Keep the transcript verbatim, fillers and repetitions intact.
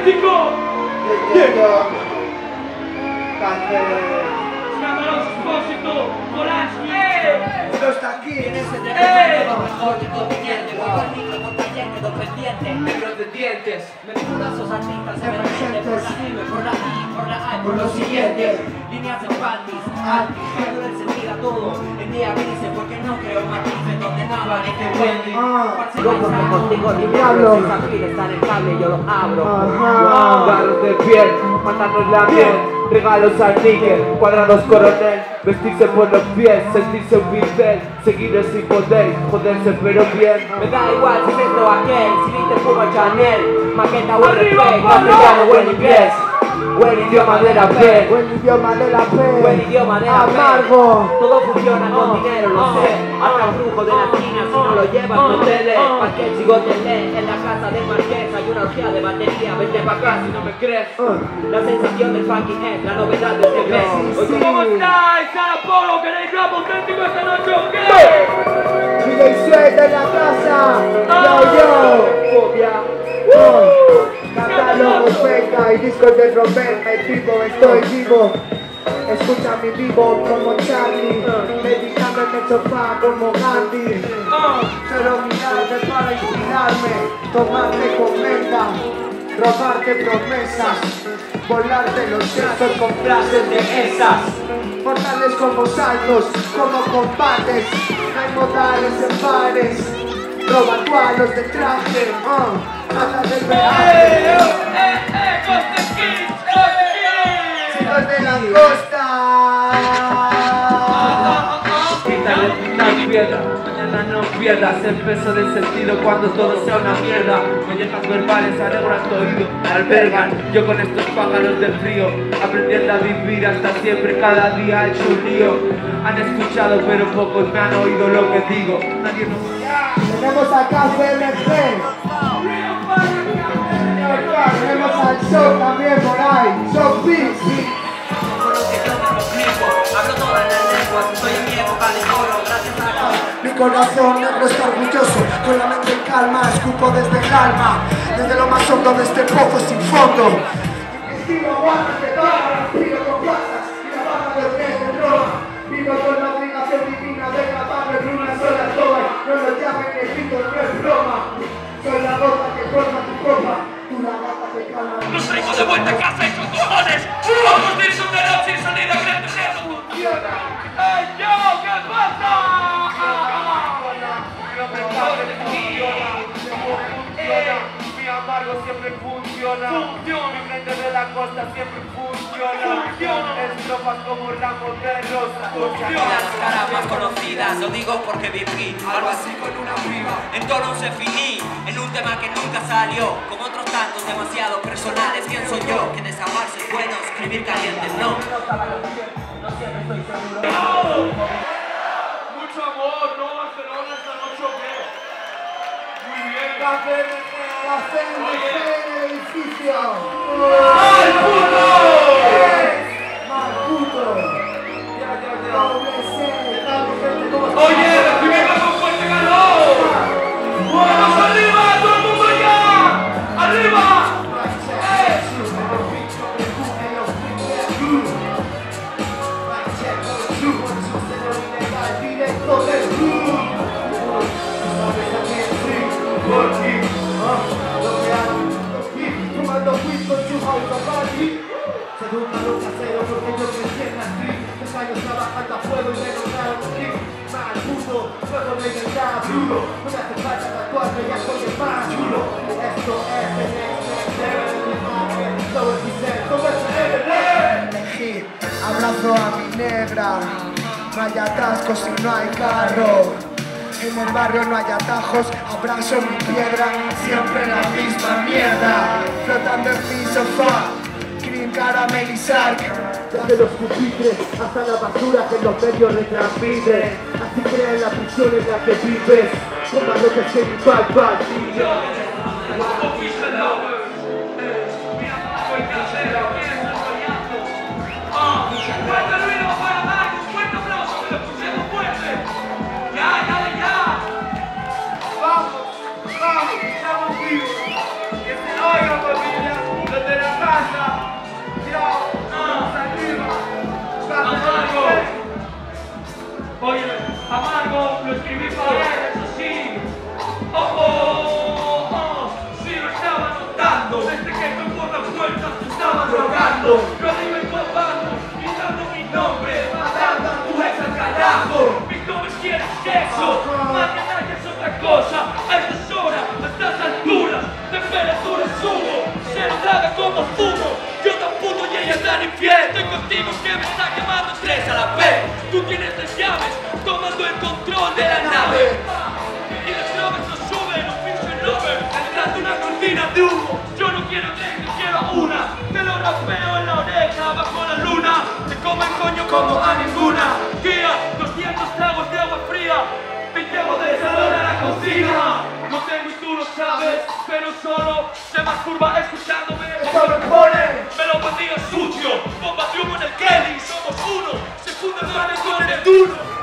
auténtico. Leyendo canciones. Scandaloso Espósito, Polanski. Uno está aquí en ese ¡Eh! Lo mejor de continente, vuelvo al micro con taller, quedo pendiente. Negros de dientes. Me figuran esos artistas emergentes por la M, por la I, por la A, por lo siguiente. Líneas de panties, antis, dándole el sentido a todo. En día grises porque no creo matices donde no aparece Wendy. Ah, Yo porque contigo ni me Diablo. hablo, si esa fila está en el cable yo lo abro. Ajá. Galos de piel, matarnos la piel, regalos al níquel, cuadrados coronel, vestirse por los pies, sentirse un pincel, seguiros si podéis, joderse pero bien. Me da igual si es esto o aquel, si viste Puma Chanel, maqueta o ¡Arriba, R P, Pablo! castellano buen inglés, buen idioma de la fe, Buen idioma de la fe. buen idioma de la fe. Amargo. Todo funciona con dinero, lo sé. Hasta el brujo de la esquina, si no lo llevas, no te lee. Pa' que el chico te lee. En la casa del marqués hay una orgía de batería. Vente pa' acá si no me crees. La sensación del funky es la novedad de este mes. Hoy como ¿Cómo estáis, Apolo? ¿Queréis rap auténtico esta noche o qué? D J Suelta en la casa. Yo, yo. Fobia. Catálogos, feca y discos de romperme vivo, estoy vivo. Escucha mi vivo como Charlie, meditando en el sofá como Gandhi. Quiero mirarte para inspirarme, tomarte con menta, robarte promesas, volarte los sesos con frases de esas. Mortales como saltos, como combates, hay modales en bares. Roba cuadros de traje, uh, mata del ¡Eh, peaje. eh, eh! ¡Costa Kids! ¡Costa Kids! Chicos de la costa. Quítale una piedra, mañana no pierdas el peso del sentido cuando todo sea una mierda. Mollejas verbales alegran tu oído, me albergan yo con estos pájaros del frío, aprendiendo a vivir hasta siempre, cada día he hecho un lío. Han escuchado pero pocos me han oído lo que digo. Nadie nos... Tenemos a Café M P. Tenemos al Show también por ahí. Show Beats. con lo que yo me complico. Hablo todas las lenguas, estoy en mi época de oro. Gracias a Dios. Mi corazón negro está orgulloso, con la mente en calma, escupo desde calma, desde lo más hondo de este pozo sin fondo. Estilo guantes de barra, respiro con plazas, y la barra de tres de droga. Vivo con la obligación divina de grabarlo en una sola toma. No lo llamen escrito, no es broma. Soy la gota que corta tu copa, tú la gata que calma. ¡Nos traemos de vuelta a casa y con cojones! ¡Vamos a ir un reloj sin sonido! ¡Que eso funciona! ¡Ey, yo! ¿Qué pasa? Lo mejor funciona, funciona, mi amargo siempre funciona, mi frente de la costa siempre funciona, estrofas como ramos de rosa. Las caras más conocidas, lo digo porque viví algo así con una piba. En tono se finí, en un tema que nunca salió, con otros tantos demasiado personales. ¿Quién soy yo? Que desamarse es bueno, escribir caliente no. No siempre estoy seguro. Mucho amor, ¿no? Barcelona esta noche o qué? Muy bien. Café M P, Café M P en el edificio. ¡Ay, puto! Mal puto. Doble C. Oye, recibimos con fuerte calor. ¡Vamos arriba, todo el mundo ya! ¡Arriba! Abrazo a mi negra, no hay atascos si no hay carro. En el barrio no hay atajos, abrazo mi piedra, siempre la misma mierda. Flotando en mi sofá, cream caramelizar. Desde los pupitres hasta la basura que los medios retransmiten. Así crean la prisión en la que vives. Toma lo que se mi bad bad. ¡Vamos! ¡Vamos! ¡Estamos vivos! ¡Que se oiga, familia! ¡Lo Yo arriba y tú abajo, gritando mi nombre, matando a tu ex al carajo. Mis nombres quieren sexo, mañana ya es otra cosa. A estas horas, a estas alturas, temperatura subo, se traga como fumo. Yo tan puto y ella tan infiel. Estoy contigo que me está quemando tres a la vez. Tú tienes tres llaves, tomando el control de la nave. Y las drogas no suben, un pinche lover, detrás de una cortina de humo. Yo no quiero tres, yo quiero una. Te lo rapeo en la oreja, bajo la luna. Te como el coño como a ninguna. Tía, doscientos tragos de agua fría. Pintemos de salón a la cocina. No tengo y tú lo sabes, pero solo se masturba escuchándome. Eso me pone. Me lo bendiga sucio, bomba de humo en el Kelly. Somos uno, se funde el con el duro.